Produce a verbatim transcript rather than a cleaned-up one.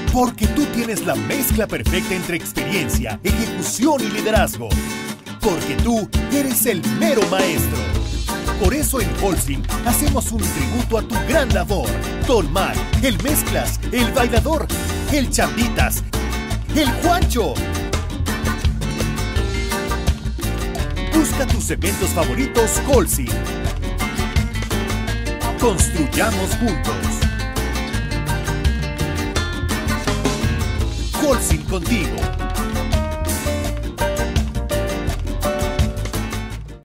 Porque tú tienes la mezcla perfecta entre experiencia, ejecución y liderazgo. Porque tú eres el mero maestro. Por eso en Holcim hacemos un tributo a tu gran labor. Don Mar, el Mezclas, el Bailador, el Chambitas, el Juancho. Busca tus eventos favoritos Holcim. Construyamos juntos. Holcim contigo.